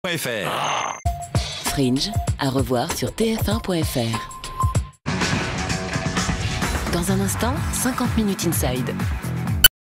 TF1.fr. Fringe, à revoir sur TF1.fr. Dans un instant, 50 minutes inside.